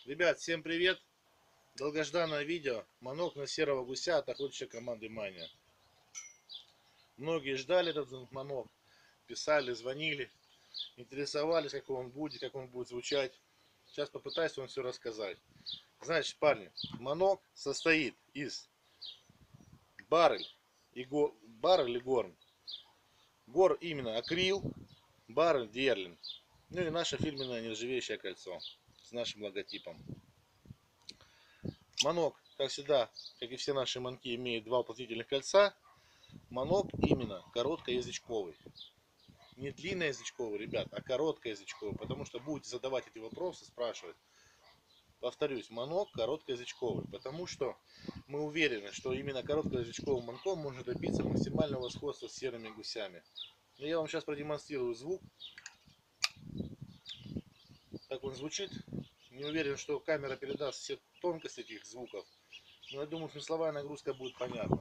Ребят, всем привет! Долгожданное видео. Манок на серого гуся от охотничьей команды Мания. Многие ждали этот манок, писали, звонили, интересовались, как он будет звучать. Сейчас попытаюсь вам все рассказать. Значит, парни, манок состоит из баррель и горн. Гор именно акрил, баррель дерлин. Ну и наше фирменное нержавеющее кольцо с нашим логотипом. Манок, как всегда, как и все наши манки, имеет два уплотнительных кольца. Манок именно короткоязычковый. Не длинноязычковый, ребят, а короткоязычковый. Потому что будете задавать эти вопросы, спрашивать. Повторюсь, манок короткоязычковый. Потому что мы уверены, что именно короткоязычковым манком можно добиться максимального сходства с серыми гусями. Но я вам сейчас продемонстрирую звук. Как он звучит. Не уверен, что камера передаст все тонкости этих звуков. Но я думаю, смысловая нагрузка будет понятна.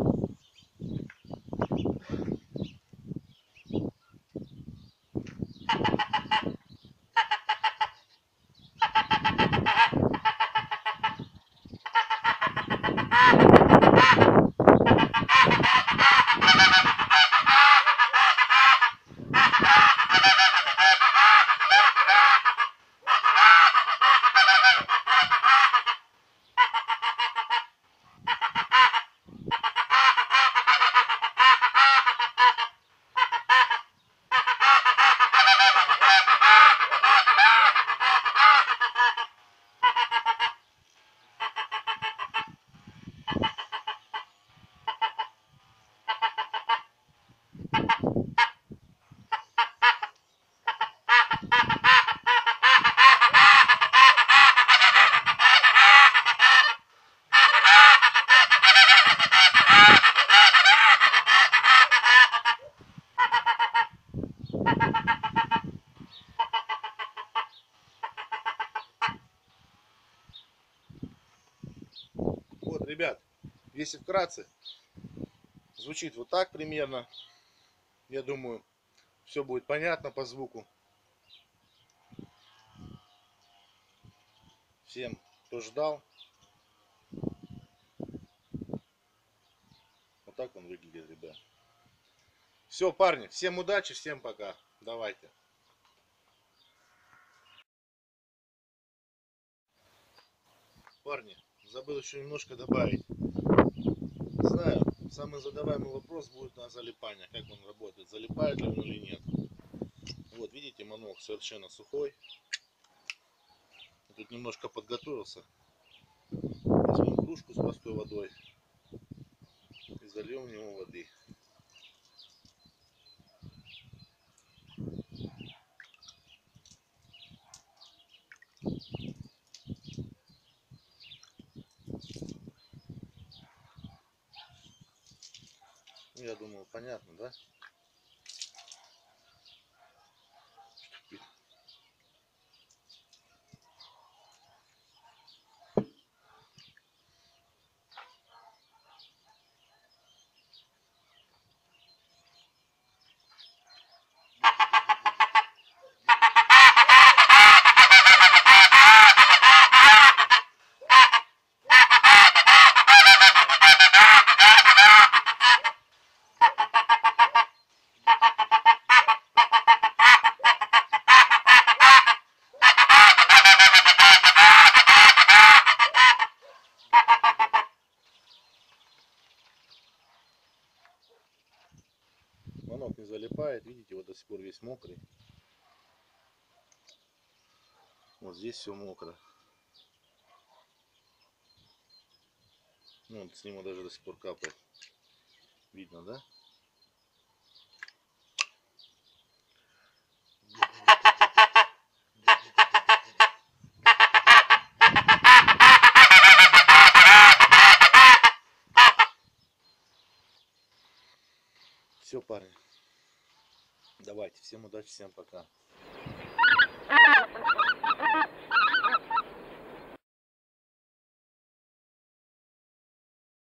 Вот, ребят, если вкратце, звучит вот так примерно. Я думаю, все будет понятно по звуку. Всем, кто ждал. Вот так он выглядит, ребят. Все, парни, всем удачи, всем пока. Давайте. Парни, забыл еще немножко добавить. Знаю, самый задаваемый вопрос будет на залипание. Как он работает, залипает ли он или нет. Вот, видите, манок совершенно сухой. Тут немножко подготовился. Возьмем кружку с простой водой и зальем в него воды. Я думаю, понятно, да? Манок не залипает, видите, вот до сих пор весь мокрый. Вот здесь все мокро. Ну, вот с него даже до сих пор капает. Видно, да? Все, парни. Давайте, всем удачи, всем пока.